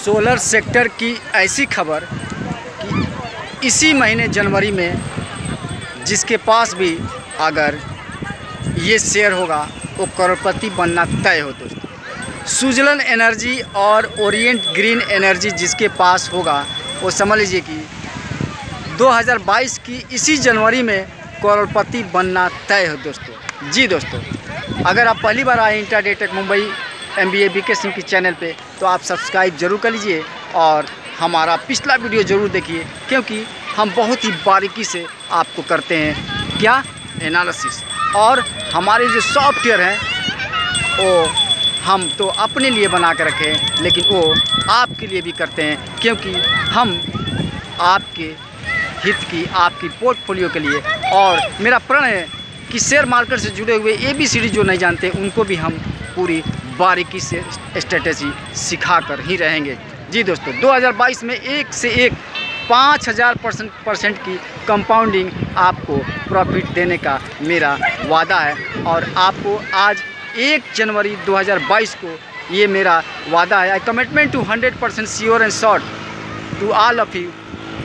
Solar sector की ऐसी खबर कि इसी महीने जनवरी में जिसके पास भी अगर ये शेयर होगा वो करोड़पति बनना तय हो दोस्तों। सुजलन एनर्जी और ओरिएंट ग्रीन एनर्जी जिसके पास होगा वो समझ लीजिए कि 2022 की इसी जनवरी में करोड़पति बनना तय हो दोस्तों। जी दोस्तों, अगर आप पहली बार आए intraday tech Mumbai MBA BK Singh की चैनल पे तो आप सब्सक्राइब जरूर कर लीजिए और हमारा पिछला वीडियो ज़रूर देखिए, क्योंकि हम बहुत ही बारीकी से आपको करते हैं क्या एनालिसिस। और हमारे जो सॉफ्टवेयर हैं वो हम तो अपने लिए बना कर रखे हैं, लेकिन वो आपके लिए भी करते हैं, क्योंकि हम आपके हित की, आपकी पोर्टफोलियो के लिए। और मेरा प्रण है कि शेयर मार्केट से जुड़े हुए ABCD जो नहीं जानते उनको भी हम पूरी बारीकी से स्ट्रेटेजी सिखा कर ही रहेंगे। जी दोस्तों, 2022 में एक से एक 5000% की कंपाउंडिंग आपको प्रॉफिट देने का मेरा वादा है। और आपको आज 1 जनवरी 2022 को ये मेरा वादा है। I commitment to 100% sure and short to all of you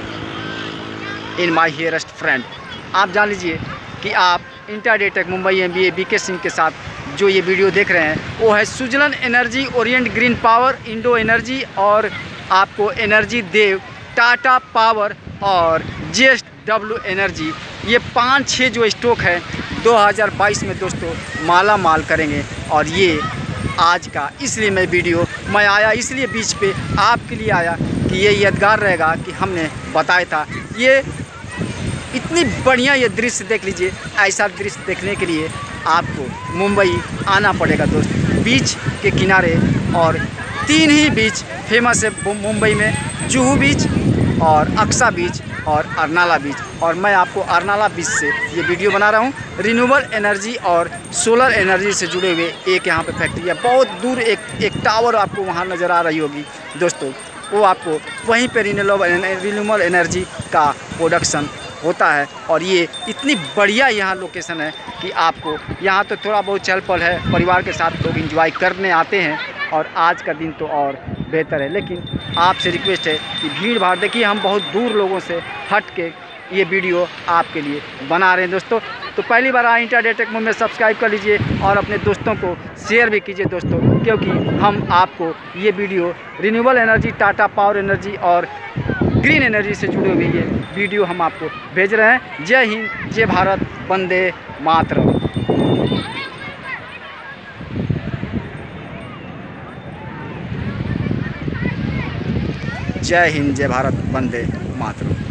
in my dearest friend. आप जान लीजिए कि आप intraday tech Mumbai MBA BK Singh के साथ जो ये वीडियो देख रहे हैं वो है Suzlon energy, Orient green power, Indo energy और आपको एनर्जी देव, टाटा पावर और JSW एनर्जी। ये 5-6 जो स्टॉक है 2022 में दोस्तों माला माल करेंगे। और ये आज का इसलिए मैं आया इसलिए बीच पे आपके लिए आया कि ये यादगार रहेगा कि हमने बताया था। ये इतनी बढ़िया ये दृश्य देख लीजिए। ऐसा दृश्य देखने के लिए आपको मुंबई आना पड़ेगा दोस्तों। बीच के किनारे और 3 ही बीच फेमस है मुंबई में, जुहू बीच और अक्सा बीच और अरनाला बीच। और मैं आपको अरनाला बीच से ये वीडियो बना रहा हूँ। रिन्यूएबल एनर्जी और सोलर एनर्जी से जुड़े हुए एक यहाँ पे फैक्ट्री है। बहुत दूर एक टावर आपको वहाँ नज़र आ रही होगी दोस्तों। वो आपको वहीं पे रिन्यूएबल एनर्जी का प्रोडक्शन होता है। और ये इतनी बढ़िया यहाँ लोकेशन है कि आपको यहाँ तो थोड़ा बहुत चहल पहल है, परिवार के साथ लोग एंजॉय करने आते हैं। और आज का दिन तो और बेहतर है, लेकिन आपसे रिक्वेस्ट है कि भीड़ भाड़ देखिए, हम बहुत दूर लोगों से हट के ये वीडियो आपके लिए बना रहे हैं दोस्तों। तो पहली बार आए इंट्राडे टेक में सब्सक्राइब कर लीजिए और अपने दोस्तों को शेयर भी कीजिए दोस्तों, क्योंकि हम आपको ये video renewable energy, Tata power energy और ग्रीन एनर्जी से जुड़े हुए ये वीडियो हम आपको भेज रहे हैं। जय हिंद, जय भारत, वंदे मातरम। जय हिंद, जय भारत, वंदे मातरम।